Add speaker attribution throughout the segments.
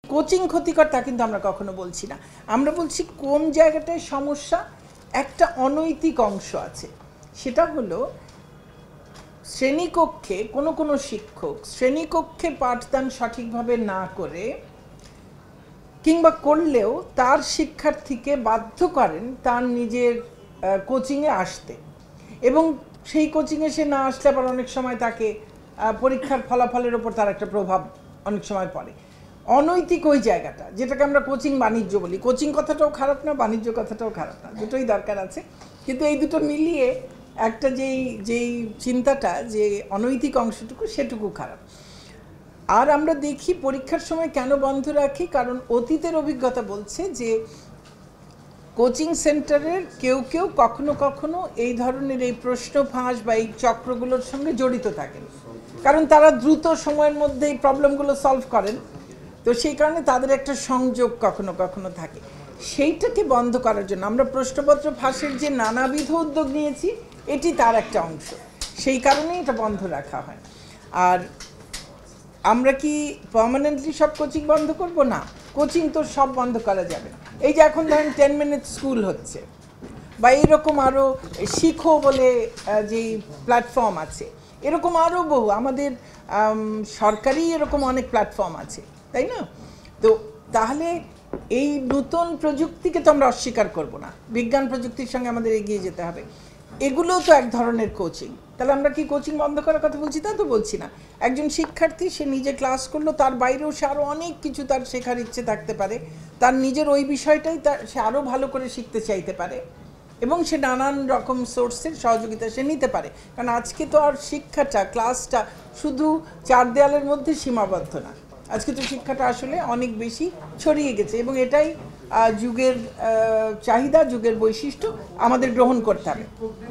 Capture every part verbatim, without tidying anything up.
Speaker 1: Coaching ক্ষতিকর তা কিন্তু আমরা কখনো বলছি না। আমরা বলছি কোন জায়গাটায় সমস্যা, একটা অনৈতিক অংশ আছে, সেটা হলো শ্রেণীকক্ষে কোনো কোনো শিক্ষক শ্রেণীকক্ষে পাঠদান সঠিকভাবে না করে কিংবা করলেও তার শিক্ষার্থীকে বাধ্য করেন তার নিজের কোচিংয়ে আসতে, এবং সেই কোচিংয়ে সে না আসলে আবার অনেক সময় তাকে পরীক্ষার ফলাফলের ওপর তার একটা প্রভাব অনেক সময় পড়ে। অনৈতিক ওই জায়গাটা, যেটাকে আমরা কোচিং বাণিজ্য বলি, কোচিং কথাটাও খারাপ না, বাণিজ্য কথাটাও খারাপ না, দুটোই দরকার আছে, কিন্তু এই দুটো মিলিয়ে একটা যেই যেই চিন্তাটা যে অনৈতিক অংশটুকু সেটুকু খারাপ। আর আমরা দেখি পরীক্ষার সময় কেন বন্ধ রাখি, কারণ অতীতের অভিজ্ঞতা বলছে যে কোচিং সেন্টারের কেউ কেউ কখনো কখনো এই ধরনের এই প্রশ্ন ফাঁস বা এই চক্রগুলোর সঙ্গে জড়িত থাকেন, কারণ তারা দ্রুত সময়ের মধ্যে এই প্রবলেমগুলো সলভ করেন, তো সেই কারণে তাদের একটা সংযোগ কখনো কখনো থাকে। সেইটাকে বন্ধ করার জন্য আমরা প্রশ্নপত্র ফাঁসের যে নানাবিধ উদ্যোগ নিয়েছি, এটি তার একটা অংশ, সেই কারণেই এটা বন্ধ রাখা হয়। আর আমরা কি পার্মানেন্টলি সব কোচিং বন্ধ করব? না, কোচিং তো সব বন্ধ করা যাবে না। এই যে এখন ধরেন টেন মিনিট স্কুল হচ্ছে, বা এইরকম আরও শিখো বলে যেই প্ল্যাটফর্ম আছে, এরকম আরও বহু আমাদের সরকারি এরকম অনেক প্ল্যাটফর্ম আছে, তাই না? তো তাহলে এই নতুন প্রযুক্তিকে তো আমরা অস্বীকার করব না, বিজ্ঞান প্রযুক্তির সঙ্গে আমাদের এগিয়ে যেতে হবে, এগুলোও তো এক ধরনের কোচিং। তাহলে আমরা কি কোচিং বন্ধ করার কথা বলছি? তা তো বলছি না। একজন শিক্ষার্থী সে নিজে ক্লাস করলো, তার বাইরেও সে আরও অনেক কিছু তার শেখার ইচ্ছে থাকতে পারে, তার নিজের ওই বিষয়টাই তার সে আরও ভালো করে শিখতে চাইতে পারে, এবং সে নানান রকম সোর্সের সহযোগিতা সে নিতে পারে। কারণ আজকে তো আর শিক্ষাটা, ক্লাসটা শুধু চার দেয়ালের মধ্যে সীমাবদ্ধ না, আজকে তো শিক্ষাটা আসলে অনেক বেশি ছড়িয়ে গেছে, এবং এটাই যুগের চাহিদা, যুগের বৈশিষ্ট্য, আমাদের গ্রহণ করতে হবে।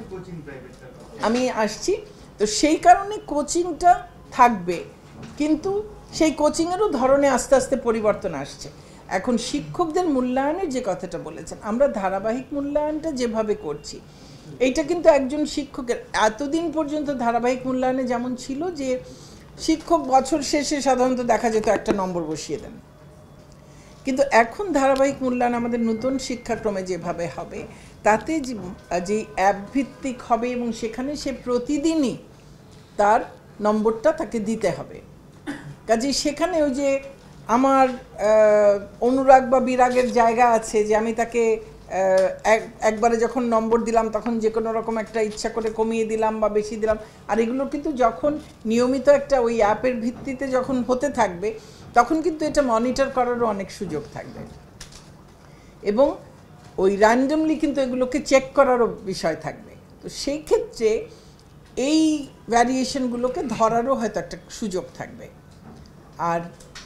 Speaker 1: আমি আসছি, তো সেই কারণে কোচিংটা থাকবে, কিন্তু সেই কোচিংয়েরও ধরনে আস্তে আস্তে পরিবর্তন আসছে। এখন শিক্ষকদের মূল্যায়নের যে কথাটা বলেছেন, আমরা ধারাবাহিক মূল্যায়নটা যেভাবে করছি, এইটা কিন্তু একজন শিক্ষকের এতদিন পর্যন্ত ধারাবাহিক মূল্যায়নে যেমন ছিল যে শিক্ষক বছর শেষে সাধারণত দেখা যেত একটা নম্বর বসিয়ে দেন, কিন্তু এখন ধারাবাহিক মূল্যায়ন আমাদের নতুন শিক্ষাক্রমে যেভাবে হবে, তাতে যে অ্যাপ ভিত্তিক হবে, এবং সেখানে সে প্রতিদিনই তার নম্বরটা তাকে দিতে হবে। কাজেই সেখানে ওই যে আমার অনুরাগ বা বিরাগের জায়গা আছে, যে আমি তাকে একবারে যখন নম্বর দিলাম তখন যে কোনো রকম একটা ইচ্ছা করে কমিয়ে দিলাম বা বেশি দিলাম, আর এগুলো কিন্তু যখন নিয়মিত একটা ওই অ্যাপের ভিত্তিতে যখন হতে থাকবে, তখন কিন্তু এটা মনিটর করারও অনেক সুযোগ থাকবে, এবং ওই র্যান্ডমলি কিন্তু এগুলোকে চেক করারও বিষয় থাকবে। তো সেই ক্ষেত্রে এই ভ্যারিয়েশনগুলোকে ধরারও হয়তো একটা সুযোগ থাকবে। আর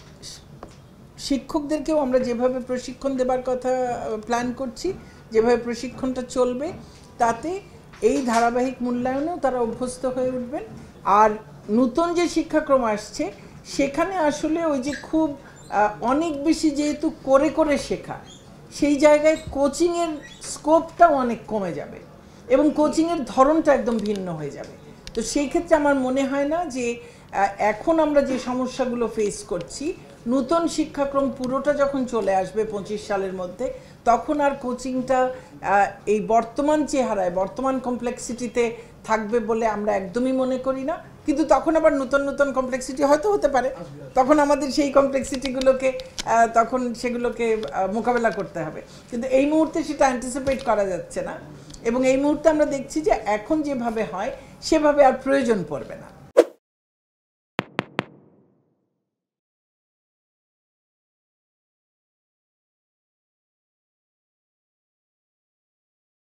Speaker 1: শিক্ষকদেরকেও আমরা যেভাবে প্রশিক্ষণ দেবার কথা প্ল্যান করছি, যেভাবে প্রশিক্ষণটা চলবে, তাতে এই ধারাবাহিক মূল্যায়নেও তারা অভ্যস্ত হয়ে উঠবেন। আর নতুন যে শিক্ষাক্রম আসছে, সেখানে আসলে ওই যে খুব অনেক বেশি যেহেতু করে করে শেখা, সেই জায়গায় কোচিংয়ের স্কোপটাও অনেক কমে যাবে, এবং কোচিংয়ের ধরনটা একদম ভিন্ন হয়ে যাবে। তো সেই ক্ষেত্রে আমার মনে হয় না যে এখন আমরা যে সমস্যাগুলো ফেস করছি, নতুন শিক্ষাক্রম পুরোটা যখন চলে আসবে পঁচিশ সালের মধ্যে, তখন আর কোচিংটা এই বর্তমান চেহারায়, বর্তমান কমপ্লেক্সিটিতে থাকবে বলে আমরা একদমই মনে করি না। কিন্তু তখন আবার নতুন নতুন কমপ্লেক্সিটি হয়তো হতে পারে, তখন আমাদের সেই কমপ্লেক্সিটিগুলোকে তখন সেগুলোকে মোকাবেলা করতে হবে, কিন্তু এই মুহূর্তে সেটা অ্যান্টিসিপেট করা যাচ্ছে না, এবং এই মুহূর্তে আমরা দেখছি যে এখন যেভাবে হয় সেভাবে আর প্রয়োজন পড়বে না।